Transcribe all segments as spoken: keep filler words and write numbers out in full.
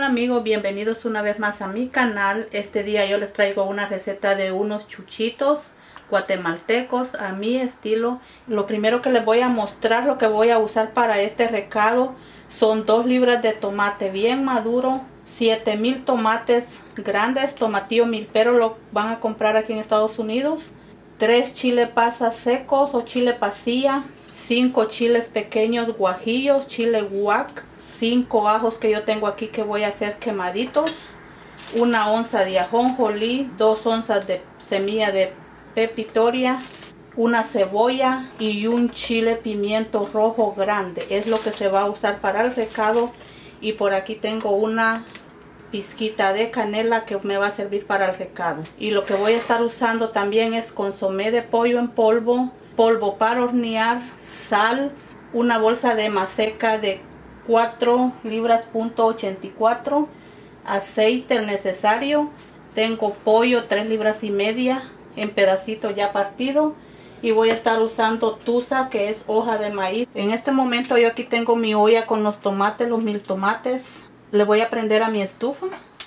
amigos, bienvenidos una vez más a mi canal. Este día yo les traigo una receta de unos chuchitos guatemaltecos a mi estilo. Lo primero que les voy a mostrar, lo que voy a usar para este recado, son dos libras de tomate bien maduro, siete mil tomates grandes, tomatillo milpero, lo van a comprar aquí en Estados Unidos, tres chile pasas secos o chile pasilla, cinco chiles pequeños guajillos, chile guac, cinco ajos que yo tengo aquí que voy a hacer quemaditos, una onza de ajonjolí, dos onzas de semilla de pepitoria, una cebolla y un chile pimiento rojo grande. Es lo que se va a usar para el recado. Y por aquí tengo una pizquita de canela que me va a servir para el recado. Y lo que voy a estar usando también es consomé de pollo en polvo, polvo para hornear, sal, una bolsa de maseca de cuatro libras punto ochenta y cuatro, aceite el necesario, tengo pollo tres libras y media en pedacitos ya partido, y voy a estar usando tusa, que es hoja de maíz. En este momento yo aquí tengo mi olla con los tomates, los mil tomates. Le voy a prender a mi estufa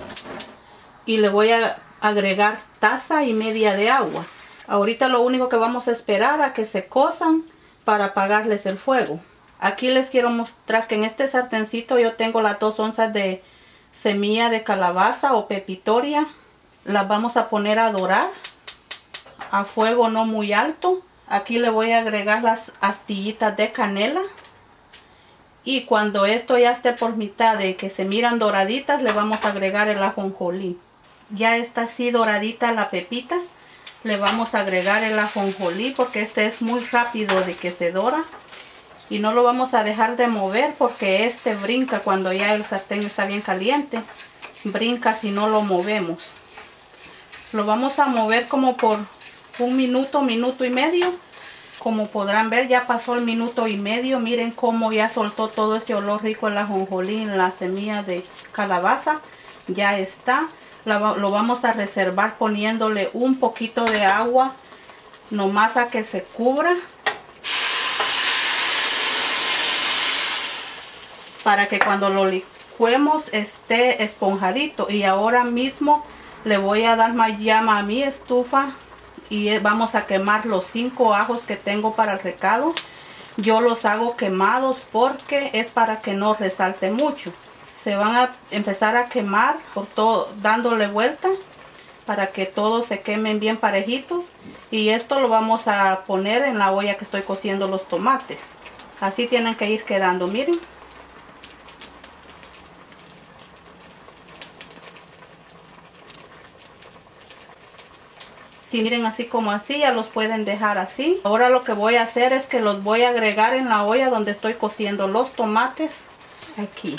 y le voy a agregar taza y media de agua. Ahorita lo único que vamos a esperar a que se cosan para apagarles el fuego. Aquí les quiero mostrar que en este sartencito yo tengo las dos onzas de semilla de calabaza o pepitoria. Las vamos a poner a dorar a fuego no muy alto. Aquí le voy a agregar las astillitas de canela. Y cuando esto ya esté por mitad de que se miran doraditas, le vamos a agregar el ajonjolí. Ya está así doradita la pepita. Le vamos a agregar el ajonjolí porque este es muy rápido de que se dora. Y no lo vamos a dejar de mover porque este brinca cuando ya el sartén está bien caliente. Brinca si no lo movemos. Lo vamos a mover como por un minuto, minuto y medio. Como podrán ver, ya pasó el minuto y medio. Miren cómo ya soltó todo ese olor rico el ajonjolí en la semilla de calabaza. Ya está. Lo vamos a reservar poniéndole un poquito de agua, nomás a que se cubra, para que cuando lo licuemos esté esponjadito. Y ahora mismo le voy a dar más llama a mi estufa y vamos a quemar los cinco ajos que tengo para el recado. Yo los hago quemados porque es para que no resalte mucho. Se van a empezar a quemar por todo, dándole vuelta para que todos se quemen bien parejitos. Y esto lo vamos a poner en la olla que estoy cociendo los tomates. Así tienen que ir quedando, miren. Si miren así como así, ya los pueden dejar así. Ahora lo que voy a hacer es que los voy a agregar en la olla donde estoy cociendo los tomates. Aquí.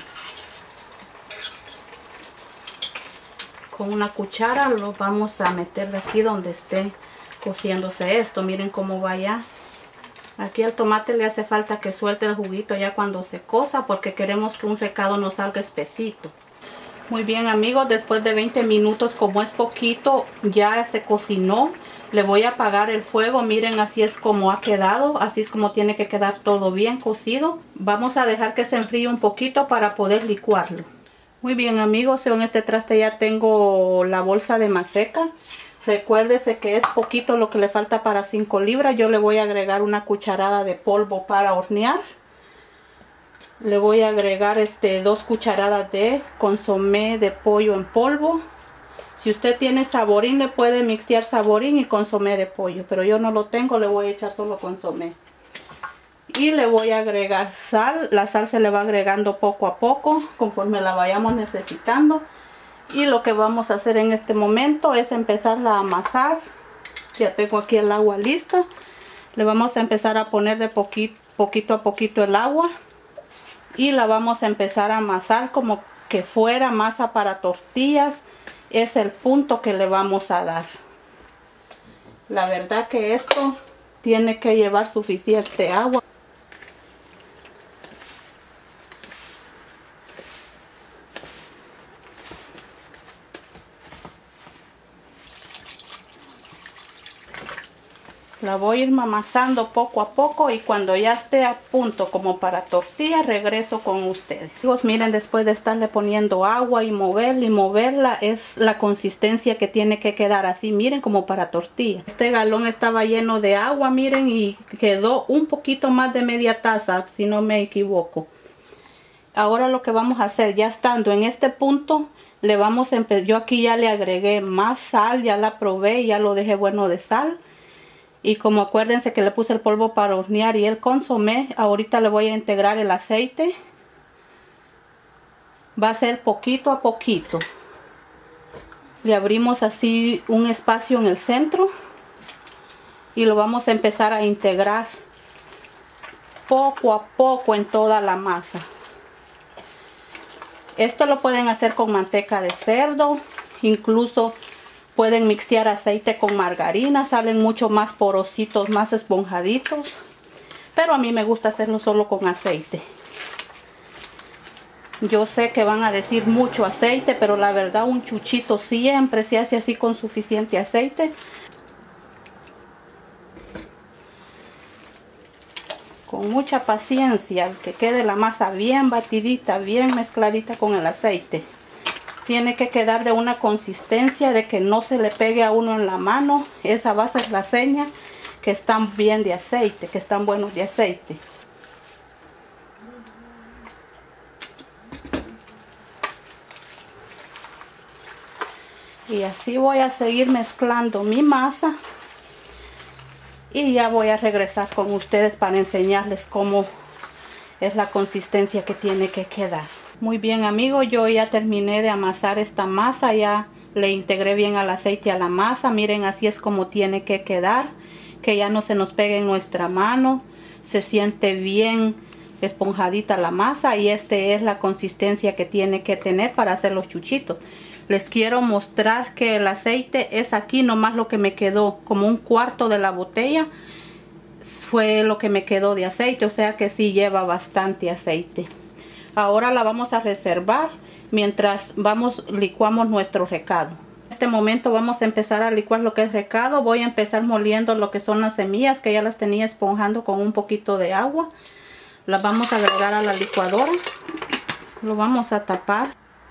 Con una cuchara los vamos a meter de aquí donde esté cociéndose esto. Miren cómo va ya. Aquí al tomate le hace falta que suelte el juguito ya cuando se cosa, porque queremos que un recado nos salga espesito. Muy bien amigos, después de veinte minutos, como es poquito, ya se cocinó. Le voy a apagar el fuego. Miren, así es como ha quedado. Así es como tiene que quedar todo bien cocido. Vamos a dejar que se enfríe un poquito para poder licuarlo. Muy bien amigos, en este traste ya tengo la bolsa de maseca. Recuérdese que es poquito lo que le falta para cinco libras. Yo le voy a agregar una cucharada de polvo para hornear. Le voy a agregar este dos cucharadas de consomé de pollo en polvo. Si usted tiene saborín, le puede mixtear saborín y consomé de pollo, pero yo no lo tengo, le voy a echar solo consomé. Y le voy a agregar sal. La sal se le va agregando poco a poco conforme la vayamos necesitando. Y lo que vamos a hacer en este momento es empezarla a amasar. Ya tengo aquí el agua lista. Le vamos a empezar a poner de poquito, poquito a poquito el agua. Y la vamos a empezar a amasar como que fuera masa para tortillas. Es el punto que le vamos a dar. La verdad que esto tiene que llevar suficiente agua. La voy a ir amasando poco a poco y cuando ya esté a punto como para tortilla regreso con ustedes. Amigos, miren, después de estarle poniendo agua y moverla y moverla, es la consistencia que tiene que quedar así, miren, como para tortilla. Este galón estaba lleno de agua, miren, y quedó un poquito más de media taza, si no me equivoco. Ahora lo que vamos a hacer, ya estando en este punto, le vamos a empezar. Yo aquí ya le agregué más sal, ya la probé, ya lo dejé bueno de sal. Y como acuérdense que le puse el polvo para hornear y el consomé, ahorita le voy a integrar el aceite. Va a ser poquito a poquito. Le abrimos así un espacio en el centro y lo vamos a empezar a integrar poco a poco en toda la masa. Esto lo pueden hacer con manteca de cerdo, incluso pueden mixtear aceite con margarina, salen mucho más porositos, más esponjaditos. Pero a mí me gusta hacerlo solo con aceite. Yo sé que van a decir mucho aceite, pero la verdad un chuchito siempre se hace así con suficiente aceite. Con mucha paciencia, que quede la masa bien batidita, bien mezcladita con el aceite. Tiene que quedar de una consistencia de que no se le pegue a uno en la mano. Esa va a ser la seña que están bien de aceite, que están buenos de aceite. Y así voy a seguir mezclando mi masa. Y ya voy a regresar con ustedes para enseñarles cómo es la consistencia que tiene que quedar. Muy bien, amigos, yo ya terminé de amasar esta masa, ya le integré bien al aceite a la masa. Miren, así es como tiene que quedar, que ya no se nos pegue en nuestra mano. Se siente bien esponjadita la masa y esta es la consistencia que tiene que tener para hacer los chuchitos. Les quiero mostrar que el aceite es aquí nomás lo que me quedó, como un cuarto de la botella fue lo que me quedó de aceite, o sea que sí lleva bastante aceite. Ahora la vamos a reservar mientras vamos licuamos nuestro recado. En este momento vamos a empezar a licuar lo que es recado. Voy a empezar moliendo lo que son las semillas, que ya las tenía esponjando con un poquito de agua. Las vamos a agregar a la licuadora. Lo vamos a tapar.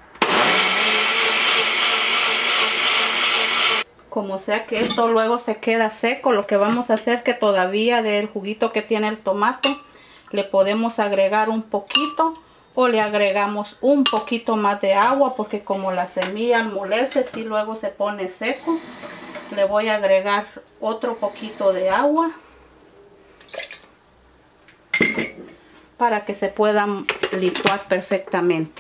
Como sea que esto luego se queda seco, lo que vamos a hacer que todavía del juguito que tiene el tomate le podemos agregar un poquito o le agregamos un poquito más de agua, porque como la semilla al molerse si luego se pone seco, le voy a agregar otro poquito de agua para que se puedan licuar perfectamente.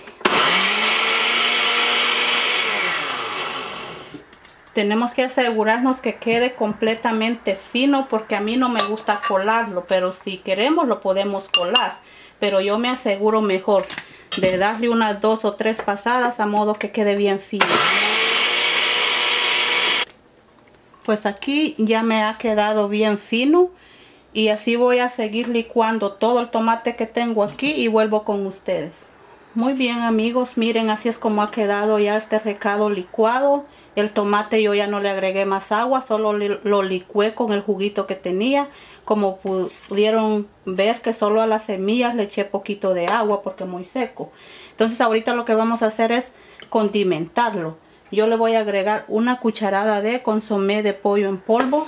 Tenemos que asegurarnos que quede completamente fino, porque a mí no me gusta colarlo, pero si queremos lo podemos colar. Pero yo me aseguro mejor de darle unas dos o tres pasadas a modo que quede bien fino. Pues aquí ya me ha quedado bien fino y así voy a seguir licuando todo el tomate que tengo aquí y vuelvo con ustedes. Muy bien, amigos, miren, así es como ha quedado ya este recado licuado. El tomate yo ya no le agregué más agua, solo lo licué con el juguito que tenía. Como pudieron ver que solo a las semillas le eché poquito de agua porque muy seco. Entonces ahorita lo que vamos a hacer es condimentarlo. Yo le voy a agregar una cucharada de consomé de pollo en polvo,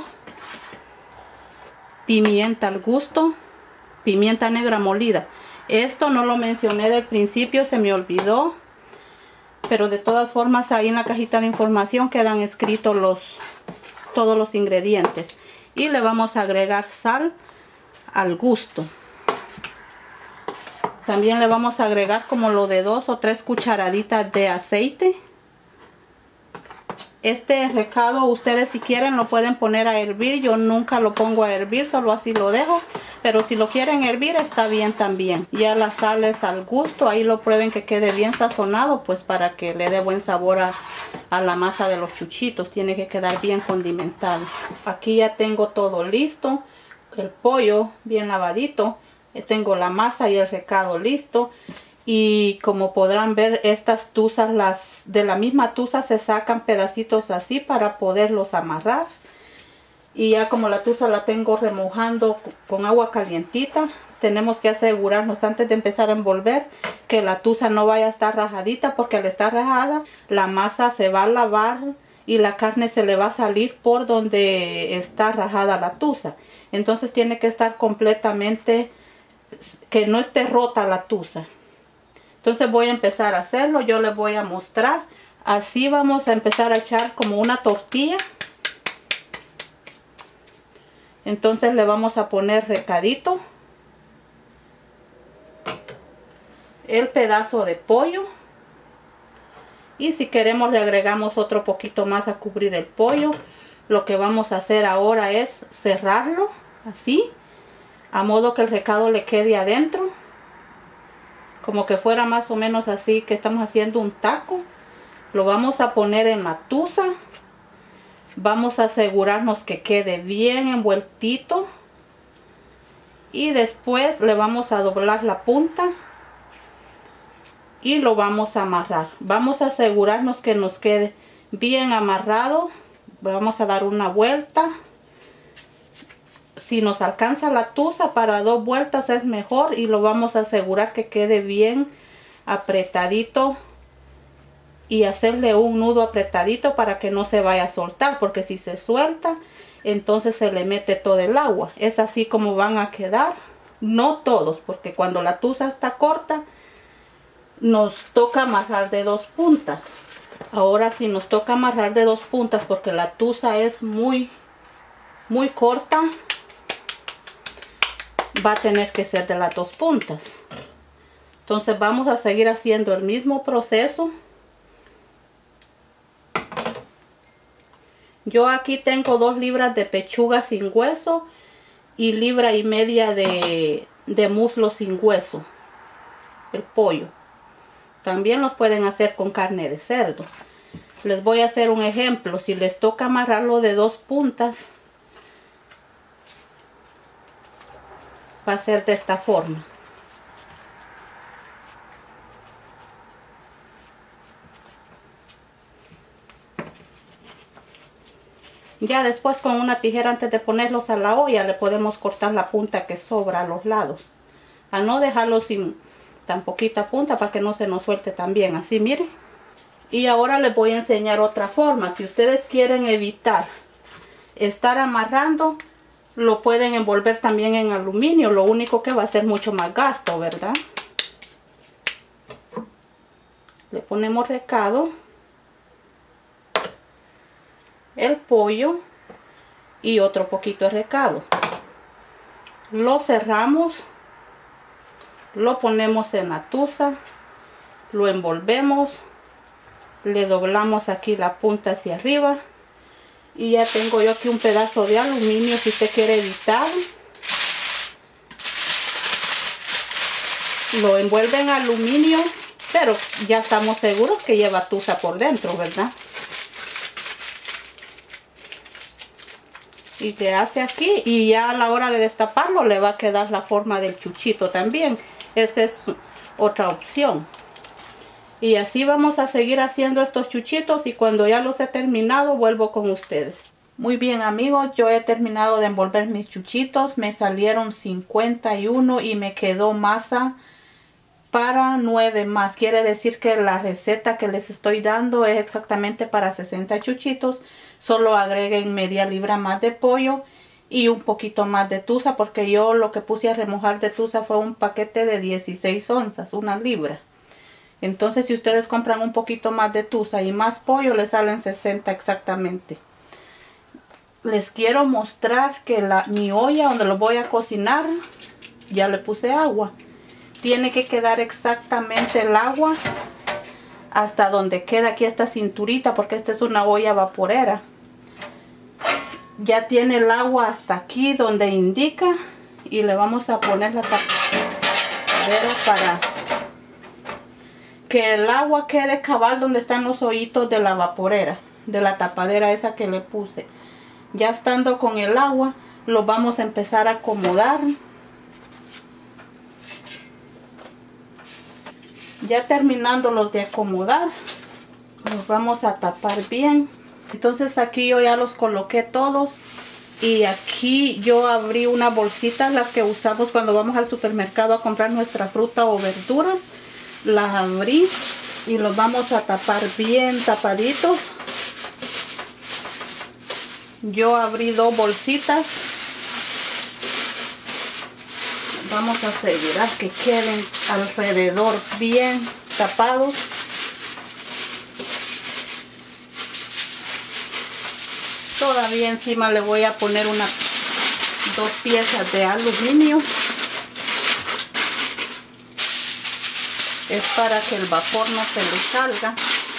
pimienta al gusto, pimienta negra molida. Esto no lo mencioné del principio, se me olvidó. Pero de todas formas ahí en la cajita de información quedan escritos los, todos los ingredientes. Y le vamos a agregar sal al gusto. También le vamos a agregar como lo de dos o tres cucharaditas de aceite. Este recado ustedes si quieren lo pueden poner a hervir. Yo nunca lo pongo a hervir, solo así lo dejo. Pero si lo quieren hervir está bien también. Ya la sal es al gusto, ahí lo prueben que quede bien sazonado, pues para que le dé buen sabor a, a la masa de los chuchitos. Tiene que quedar bien condimentado. Aquí ya tengo todo listo. El pollo bien lavadito. Tengo la masa y el recado listo. Y como podrán ver, estas tuzas, las de la misma tuza se sacan pedacitos así para poderlos amarrar. Y ya como la tusa la tengo remojando con agua calientita, tenemos que asegurarnos antes de empezar a envolver que la tusa no vaya a estar rajadita, porque al estar rajada la masa se va a lavar y la carne se le va a salir por donde está rajada la tusa. Entonces tiene que estar completamente, que no esté rota la tusa. Entonces voy a empezar a hacerlo, yo les voy a mostrar. Así vamos a empezar a echar como una tortilla. Entonces le vamos a poner recadito el pedazo de pollo. Y si queremos le agregamos otro poquito más a cubrir el pollo. Lo que vamos a hacer ahora es cerrarlo así, a modo que el recado le quede adentro, como que fuera más o menos así, que estamos haciendo un taco. Lo vamos a poner en la tusa. Vamos a asegurarnos que quede bien envueltito. Y después le vamos a doblar la punta y lo vamos a amarrar. Vamos a asegurarnos que nos quede bien amarrado. Vamos a dar una vuelta. Si nos alcanza la tusa para dos vueltas es mejor, y lo vamos a asegurar que quede bien apretadito y hacerle un nudo apretadito para que no se vaya a soltar, porque si se suelta entonces se le mete todo el agua. Es así como van a quedar. No todos, porque cuando la tusa está corta nos toca amarrar de dos puntas. Ahora si nos toca amarrar de dos puntas porque la tusa es muy muy corta, va a tener que ser de las dos puntas. Entonces vamos a seguir haciendo el mismo proceso. Yo aquí tengo dos libras de pechuga sin hueso y libra y media de, de muslo sin hueso, el pollo. También los pueden hacer con carne de cerdo. Les voy a hacer un ejemplo. Si les toca amarrarlo de dos puntas, va a ser de esta forma. Ya después con una tijera, antes de ponerlos a la olla, le podemos cortar la punta que sobra a los lados. A no dejarlo sin tan poquita punta para que no se nos suelte también. Así, miren. Y ahora les voy a enseñar otra forma. Si ustedes quieren evitar estar amarrando, lo pueden envolver también en aluminio. Lo único que va a ser mucho más gasto, ¿verdad? Le ponemos recado, el pollo y otro poquito de recado. Lo cerramos, lo ponemos en la tusa, lo envolvemos, le doblamos aquí la punta hacia arriba y ya tengo yo aquí un pedazo de aluminio. Si usted quiere evitar, lo envuelve en aluminio, pero ya estamos seguros que lleva tusa por dentro, ¿verdad? Y se hace aquí, y ya a la hora de destaparlo le va a quedar la forma del chuchito también. Esta es otra opción. Y así vamos a seguir haciendo estos chuchitos, y cuando ya los he terminado vuelvo con ustedes. Muy bien, amigos, yo he terminado de envolver mis chuchitos. Me salieron cincuenta y uno y me quedó masa para nueve más. Quiere decir que la receta que les estoy dando es exactamente para sesenta chuchitos. Solo agreguen media libra más de pollo y un poquito más de tusa, porque yo lo que puse a remojar de tusa fue un paquete de dieciséis onzas, una libra. Entonces si ustedes compran un poquito más de tusa y más pollo, les salen sesenta exactamente. Les quiero mostrar que la, mi olla donde lo voy a cocinar, ya le puse agua. Tiene que quedar exactamente el agua hasta donde queda aquí esta cinturita, porque esta es una olla vaporera. Ya tiene el agua hasta aquí donde indica, y le vamos a poner la tapadera para que el agua quede cabal donde están los hoyitos de la vaporera, de la tapadera esa que le puse. Ya estando con el agua, lo vamos a empezar a acomodar. Ya terminándolos de acomodar, los vamos a tapar bien. Entonces aquí yo ya los coloqué todos Y aquí yo abrí unas bolsitas, las que usamos cuando vamos al supermercado a comprar nuestra fruta o verduras. Las abrí y los vamos a tapar bien tapaditos. Yo abrí dos bolsitas. Vamos a asegurar que queden alrededor bien tapados. Todavía encima le voy a poner unas dos piezas de aluminio. Es para que el vapor no se le salga.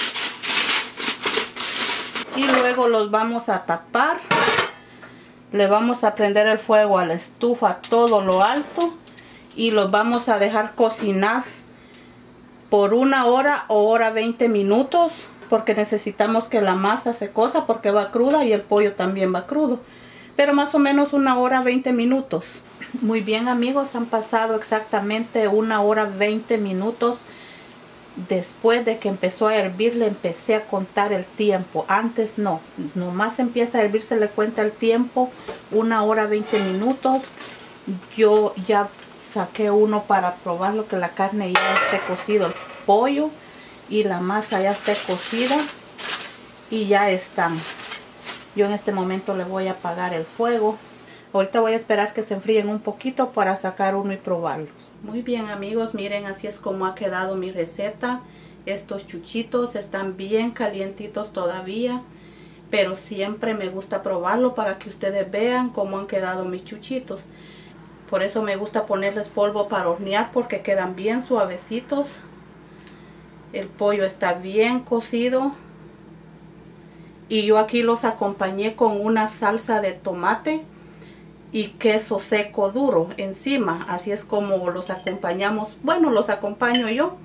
Y luego los vamos a tapar. Le vamos a prender el fuego a la estufa a todo lo alto. Y los vamos a dejar cocinar por una hora o hora veinte minutos. Porque necesitamos que la masa se cosa porque va cruda y el pollo también va crudo. Pero más o menos una hora veinte minutos. Muy bien, amigos, han pasado exactamente una hora veinte minutos. Después de que empezó a hervir le empecé a contar el tiempo. Antes no, nomás empieza a hervir se le cuenta el tiempo. Una hora veinte minutos. Yo ya saqué uno para probar lo que la carne ya esté cocido, el pollo y la masa ya esté cocida y ya están. Yo en este momento le voy a apagar el fuego. Ahorita voy a esperar que se enfríen un poquito para sacar uno y probarlos. Muy bien, amigos, miren, así es como ha quedado mi receta. Estos chuchitos están bien calientitos todavía, pero siempre me gusta probarlo para que ustedes vean cómo han quedado mis chuchitos. Por eso me gusta ponerles polvo para hornear porque quedan bien suavecitos. El pollo está bien cocido. Y yo aquí los acompañé con una salsa de tomate y queso seco duro encima. Así es como los acompañamos. Bueno, los acompaño yo.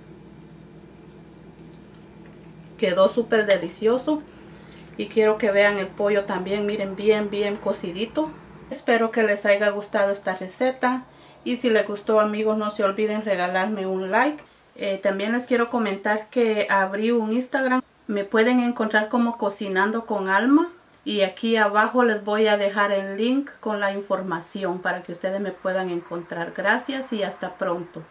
Quedó súper delicioso. Y quiero que vean el pollo también. Miren, bien, bien cocidito. Espero que les haya gustado esta receta. Y si les gustó, amigos, no se olviden regalarme un like. Eh, también les quiero comentar que abrí un Instagram. Me pueden encontrar como Cocinando con Alma. Y aquí abajo les voy a dejar el link con la información para que ustedes me puedan encontrar. Gracias y hasta pronto.